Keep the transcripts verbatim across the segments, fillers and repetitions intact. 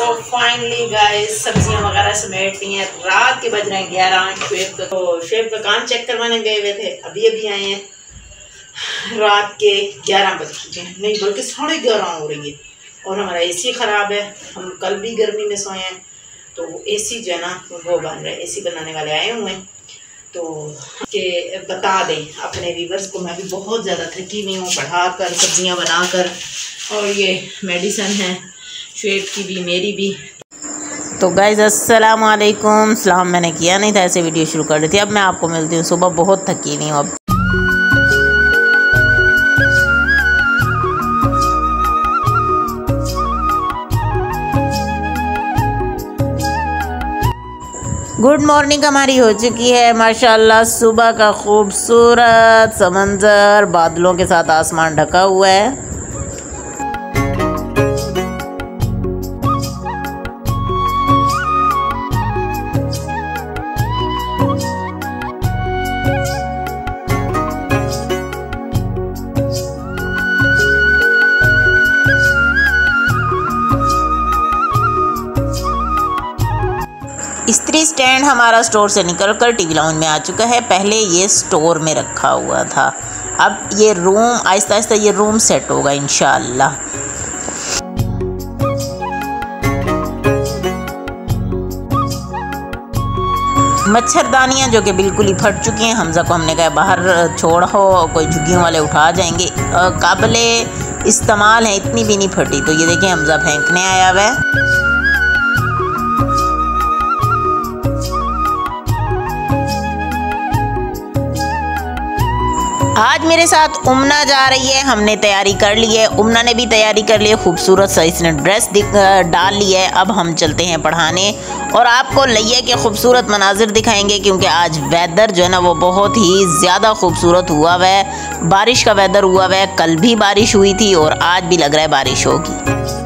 So finally guys सब्जियां वगैरह समेट ली हैं। रात के बज रहे हैं ग्यारह। शुएब का तो शुएब का कान चेक करवाने गए हुए थे, अभी अभी आए हैं। रात के ग्यारह बज चुके हैं, नहीं बल्कि साढ़े ग्यारह हो रही है। और हमारा एसी ख़राब है, हम कल भी गर्मी में सोए हैं। तो एसी जो है ना वो बन रहा है, एसी बनाने वाले आए हुए हैं। तो के बता दें अपने व्यूवर्स को, मैं भी बहुत ज़्यादा थकी हुई हूँ पढ़ा कर, सब्जियाँ बना कर। और ये मेडिसिन है शुएब की भी मेरी भी। तो गाइज़ अस्सलाम वालेकुम। सलाम मैंने किया नहीं था, ऐसे वीडियो शुरू कर दी थी। अब मैं आपको मिलती हूँ सुबह, बहुत थकी हुई हूँ अब। गुड मॉर्निंग हमारी हो चुकी है माशाल्लाह। सुबह का खूबसूरत समंज़र, बादलों के साथ आसमान ढका हुआ है। इस्त्री स्टैंड हमारा स्टोर से निकलकर टीवी लाउंज में आ चुका है। पहले ये स्टोर में रखा हुआ था, अब ये रूम आहिस्ता आहिस्ता ये रूम सेट होगा इंशाअल्लाह। मच्छरदानियाँ जो कि बिल्कुल ही फट चुकी हैं, हमजा को हमने कहा बाहर छोड़ हो, कोई झुग्गियों वाले उठा जाएंगे। काबिले इस्तेमाल है, इतनी भी नहीं फटी। तो ये देखिए हमजा फेंकने आया हुआ है। आज मेरे साथ उमना जा रही है, हमने तैयारी कर ली है, उमना ने भी तैयारी कर ली है, खूबसूरत सा इसने ड्रेस डाल ली है। अब हम चलते हैं पढ़ाने और आपको लैया के खूबसूरत मनाजिर दिखाएंगे, क्योंकि आज वेदर जो है ना वो बहुत ही ज़्यादा खूबसूरत हुआ हुआ है। बारिश का वेदर हुआ हुआ है, कल भी बारिश हुई थी और आज भी लग रहा है बारिश होगी।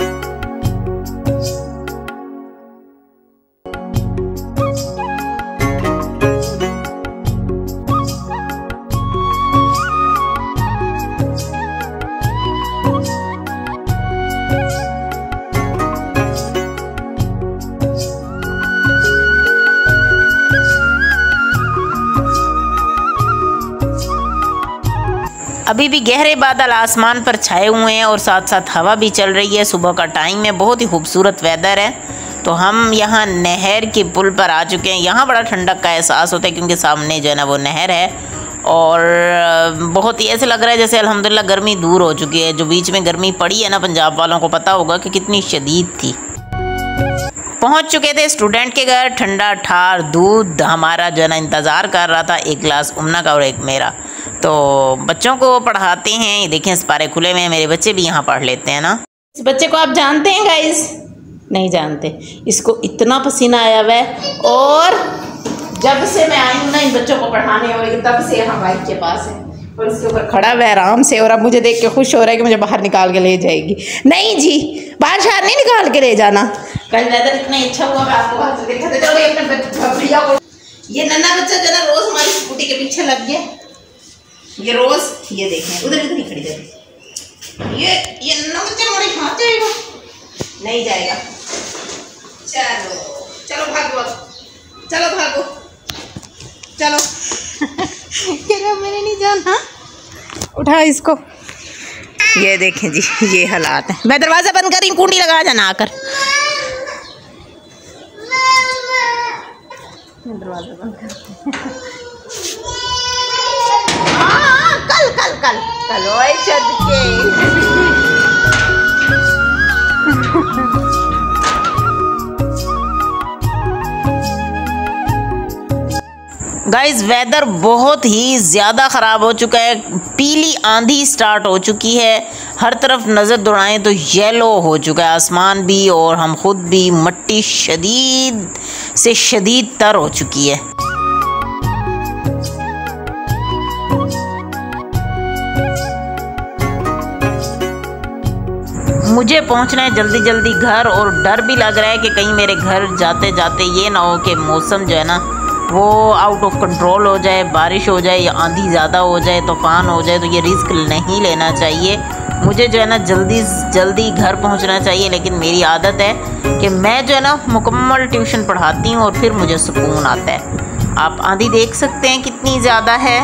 अभी भी गहरे बादल आसमान पर छाए हुए हैं और साथ साथ हवा भी चल रही है। सुबह का टाइम है, बहुत ही खूबसूरत वेदर है। तो हम यहाँ नहर के पुल पर आ चुके हैं। यहाँ बड़ा ठंडक का एहसास होता है, क्योंकि सामने जो है ना वो नहर है और बहुत ही ऐसे लग रहा है जैसे अल्हम्दुलिल्लाह गर्मी दूर हो चुकी है। जो बीच में गर्मी पड़ी है ना, पंजाब वालों को पता होगा कि कितनी शदीद थी। पहुँच चुके थे स्टूडेंट के घर, ठंडा ठार दूध हमारा जो है ना इंतज़ार कर रहा था, एक गिलास उमना का और एक मेरा। तो बच्चों को पढ़ाते हैं, ये देखें सिपारे खुले हुए हैं, मेरे बच्चे भी यहाँ पढ़ लेते हैं ना। इस बच्चे को आप जानते हैं गाइस? नहीं जानते। इसको इतना पसीना आया हुआ है और जब से मैं आई हूँ ना इन बच्चों को पढ़ाने और तब से यहाँ बाइक के पास है और इसके ऊपर खड़ा हुआ है आराम से। और अब मुझे देख के खुश हो रहा है कि मुझे बाहर निकाल के ले जाएगी। नहीं जी, बाहर शहर नहीं निकाल के ले जाना। कल वेदर इतना अच्छा हुआ, मैं आपको बाहर से देखा था। चलो अपने भैया को, ये नन्ना बच्चा जो ना रोज हमारी स्कूटी के पीछे लग गया। ये रोज ये देखें उधर उधर ही खड़ी जाएगी। ये ये नन्ना बच्चा हमारे हाथ जाएगा, नहीं जाएगा। चलो चलो भागो, चलो भागो, चलो। कह रहा मैंने नहीं जाना, उठा इसको। ये देखें जी, ये हालात है। मैं दरवाज़ा बंद कर रही हूँ, कुंडी लगा जाना आकर। दरवाज़ा बंद कर। हाँ कल कल कल कल ओए छद के। गाइस वेदर बहुत ही ज़्यादा ख़राब हो चुका है, पीली आंधी स्टार्ट हो चुकी है। हर तरफ नज़र दौड़ाएं तो येलो हो चुका है आसमान भी और हम खुद भी। मिट्टी शदीद से शदीद तर हो चुकी है। मुझे पहुंचना है जल्दी जल्दी घर और डर भी लग रहा है कि कहीं मेरे घर जाते जाते ये ना हो कि मौसम जो है ना वो आउट ऑफ कंट्रोल हो जाए, बारिश हो जाए या आंधी ज़्यादा हो जाए, तूफ़ान हो जाए। तो ये रिस्क नहीं लेना चाहिए मुझे जो है ना जल्दी जल्दी घर पहुंचना चाहिए, लेकिन मेरी आदत है कि मैं जो है ना मुकम्मल ट्यूशन पढ़ाती हूँ और फिर मुझे सुकून आता है। आप आंधी देख सकते हैं कितनी ज़्यादा है।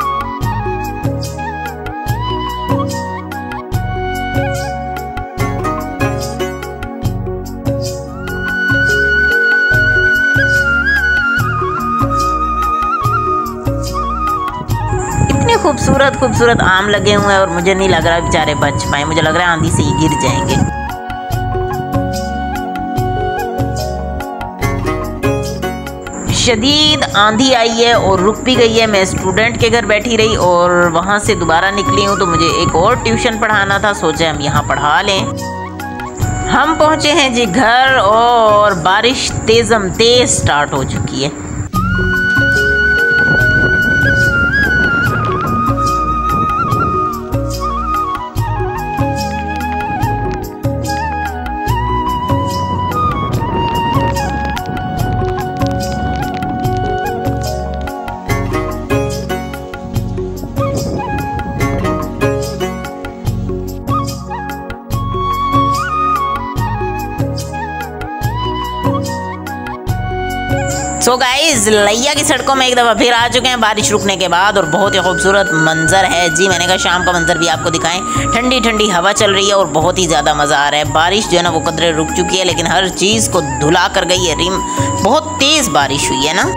खूबसूरत खूबसूरत आम लगे हुए हैं और मुझे नहीं लग रहा बेचारे बच पाए, मुझे लग रहा है आंधी से ही गिर जाएंगे। शदीद आंधी आई है और रुक भी गई है। मैं स्टूडेंट के घर बैठी रही और वहां से दोबारा निकली हूँ, तो मुझे एक और ट्यूशन पढ़ाना था, सोचे हम यहाँ पढ़ा लें। हम पहुँचे हैं जी घर और बारिश तेज़म तेज़ स्टार्ट हो चुकी है। सो गाइस लिया की सड़कों में एक दफ़ा फिर आ चुके हैं बारिश रुकने के बाद और बहुत ही खूबसूरत मंजर है जी। मैंने कहा शाम का मंजर भी आपको दिखाएं। ठंडी ठंडी हवा चल रही है और बहुत ही ज़्यादा मज़ा आ रहा है। बारिश जो है ना वो कदरे रुक चुकी है, लेकिन हर चीज़ को धुला कर गई है। रिम बहुत तेज़ बारिश हुई है ना।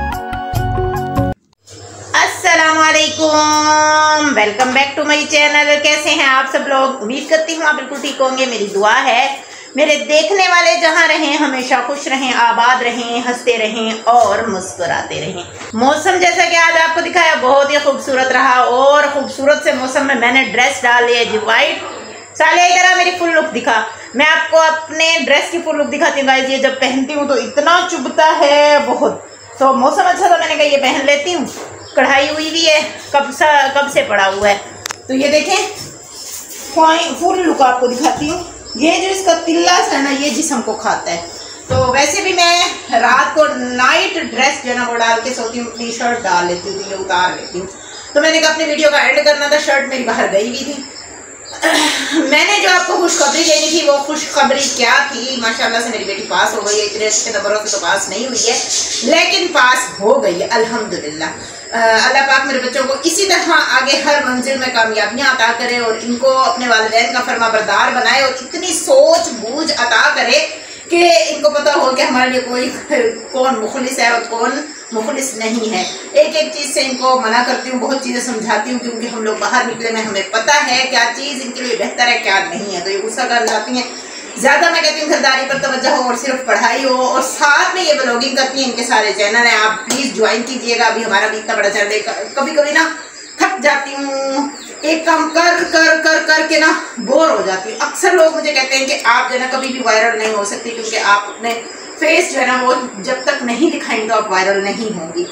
अस्सलाम वालेकुम, welcome back to my channel. कैसे हैं आप सब लोग? उम्मीद करती हूँ आप बिल्कुल ठीक होंगे। मेरी दुआ है मेरे देखने वाले जहाँ रहें हमेशा खुश रहें, आबाद रहें, हंसते रहें और मुस्कुराते रहें। मौसम जैसा कि आज आपको दिखाया बहुत ही खूबसूरत रहा और खूबसूरत से मौसम में मैंने ड्रेस डाल लिया जी वाइट। साले करा मेरी फुल लुक दिखा। मैं आपको अपने ड्रेस की फुल लुक दिखाती हूँ गाइस। ये जब पहनती हूँ तो इतना चुभता है बहुत। तो मौसम अच्छा था, मैंने कहा ये पहन लेती हूँ। कढ़ाई हुई भी है, कब सा कब से पड़ा हुआ है। तो ये देखें फुल लुक आपको दिखाती हूँ। ये जो इसका तिल्ला है ना ये जिस्म को खाता है। तो वैसे भी मैं रात को नाइट ड्रेस जो है ना वो डाल के सोती हूँ, अपनी शर्ट डाल लेती हूँ, ये उतार लेती हूँ। तो मैंने कहा अपनी वीडियो का एंड करना था। शर्ट मेरी बाहर गई भी थी। मैंने जो आपको खुशखबरी देनी थी वो खुशखबरी क्या थी? माशाल्लाह से मेरी बेटी पास हो गई है। इतने अच्छे नंबरों से तो पास नहीं हुई है, लेकिन पास हो गई है अल्हम्दुलिल्लाह। अल्लाह पाक मेरे बच्चों को इसी तरह आगे हर मंजिल में कामयाबियां अता करे और इनको अपने वालिदैन का फरमाबरदार बनाए और इतनी सोच बूझ अता करे कि इनको पता हो कि हमारे लिए कोई कौन मुखलिस है और कौन मुखलिस नहीं है। एक एक चीज़ से इनको मना करती हूँ, बहुत चीज़ें समझाती हूँ, क्योंकि हम लोग बाहर निकले में हमें पता है क्या चीज़ इनके लिए बेहतर है क्या नहीं है। तो ये गुस्सा कर जाती हैं। ज़्यादा मैं कहती हूँ घरदारी पर तवज्जो हो और सिर्फ पढ़ाई हो, और साथ में ये ब्लॉगिंग करती हैं। इनके सारे चैनल हैं, आप प्लीज़ ज्वाइन कीजिएगा। अभी हमारा भी इतना बड़ा चैनल है, कभी कभी ना थक जाती हूँ, एक काम कर कर कर कर के ना बोर हो जाती हूँ। अक्सर लोग मुझे कहते हैं कि आप जो है ना कभी भी वायरल नहीं हो सकती, क्योंकि आप अपने फेस जो है ना वो जब तक नहीं दिखाएंगे तो आप वायरल नहीं होंगी।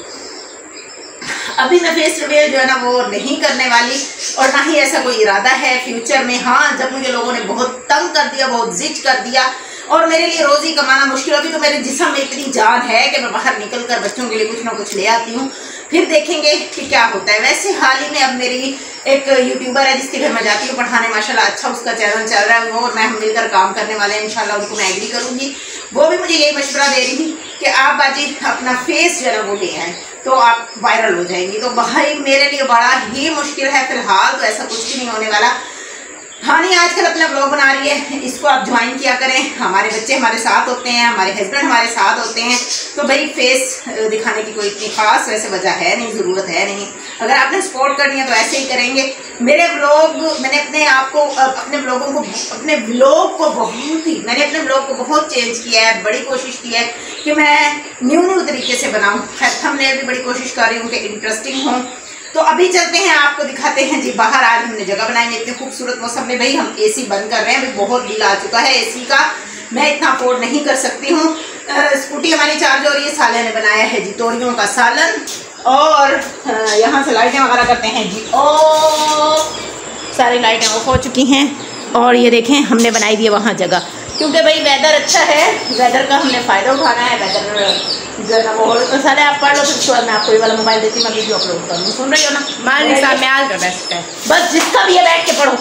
अभी मैं फेस रिवील जो है ना वो नहीं करने वाली और ना ही ऐसा कोई इरादा है फ्यूचर में। हाँ, जब मुझे लोगों ने बहुत तंग कर दिया, बहुत जिद कर दिया और मेरे लिए रोज़ी कमाना मुश्किल, अभी तो मेरे जिस्म में इतनी जान है कि मैं बाहर निकल कर बच्चों के लिए कुछ ना कुछ ले आती हूँ, फिर देखेंगे कि क्या होता है। वैसे हाल ही में अब मेरी एक यूट्यूबर है जिसके घर मैं जाती हूँ पढ़ाने, माशाल्लाह अच्छा उसका चैनल चल रहा है। वो और मैं हम मिलकर काम करने वाले हैं, इंशाल्लाह उनको मैं एग्री करूँगी। वो भी मुझे यही मशवरा दे रही थी कि आप बाजी अपना फेस जो है ना वो ले आए तो आप वायरल हो जाएंगी। तो भाई मेरे लिए बड़ा ही मुश्किल है फिलहाल, तो ऐसा कुछ भी नहीं होने वाला। हाँ नहीं, आजकल अपना ब्लॉग बना रही है, इसको आप ज्वाइन किया करें। हमारे बच्चे हमारे साथ होते हैं, हमारे हस्बैंड हमारे साथ होते हैं, तो भाई फेस दिखाने की कोई इतनी खास वैसे वजह है नहीं, ज़रूरत है नहीं। अगर आपने सपोर्ट करनी है तो ऐसे ही करेंगे। मेरे ब्लॉग मैंने अपने आप को अपने ब्लॉगों को अपने ब्लॉग को बहुत ही मैंने अपने ब्लॉग को बहुत चेंज किया है। बड़ी कोशिश की है कि मैं न्यू न्यू तरीके से बनाऊँ। थंबनेल भी बड़ी कोशिश कर रही हूँ कि इंटरेस्टिंग हो। तो अभी चलते हैं, आपको दिखाते हैं जी बाहर। आज हमने जगह बनाई है इतने खूबसूरत मौसम में। भाई हम एसी बंद कर रहे हैं, अभी बहुत बिल आ चुका है एसी का, मैं इतना अफोर्ड नहीं कर सकती हूँ। स्कूटी हमारी चार्ज हो रही है। साले ने बनाया है जी तोरियों का सालन और यहाँ से लाइटें वगैरह करते हैं जी। ओ सारी लाइटें ऑफ हो चुकी हैं और ये देखें हमने बनाई दी है वहाँ जगह, क्योंकि भाई वेदर अच्छा है, वेदर का हमने फ़ायदा उठाना है। वेदर जो है ना वो तो सारे आप पढ़ लो, फिर उसके बाद मैं आपको ये वाला मोबाइल देती हूँ, मैं वीडियो अपलोड करूँ। सुन रही हो ना? मान हिसाब में आज का बेस्ट है, बस जिसका भी है बैठ के पढ़ो।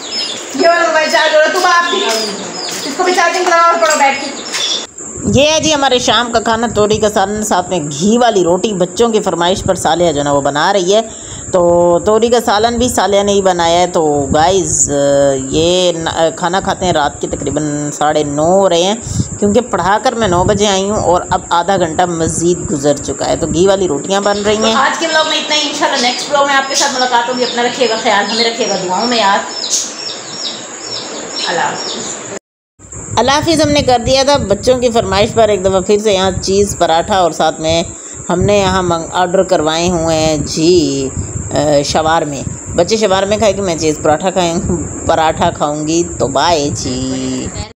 ये वाला मोबाइल चार्ज हो रहा है, तू बाप इसको भी चार्जिंग लगाओ और पढ़ो बैठ के। ये है जी हमारे शाम का खाना, तोरी का सालन, साथ में घी वाली रोटी। बच्चों की फरमाइश पर सालिया जो ना वो बना रही है, तो तोरी का सालन भी सालिया ने ही बनाया है। तो गाइस ये खाना खाते हैं रात के तकरीबन साढ़े नौ हो रहे हैं, क्योंकि पढ़ाकर मैं नौ बजे आई हूँ और अब आधा घंटा मज़ीद गुजर चुका है। तो घी वाली रोटियाँ बन रही हैं। तो आज के ब्लॉग में इतना ही, इंशाल्लाह नेक्स्ट ब्लॉग में आपके साथ मुलाकात होगी। अपना रखिएगा ख्याल, हमें रखिएगा दुआओं में याद। अल्लाह हाफ़िज़। अल्लाह हाफ़िज़। हमने कर दिया था बच्चों की फरमाइश पर एक दफ़ा फिर से यहाँ चीज़ पराठा, और साथ में हमने यहाँ मंग ऑर्डर करवाए हुए हैं जी शवारमे। बच्चे शवारमे खाएंगे, मैं चीज़ पराठा खाएँ पराठा खाऊंगी। तो बाय जी।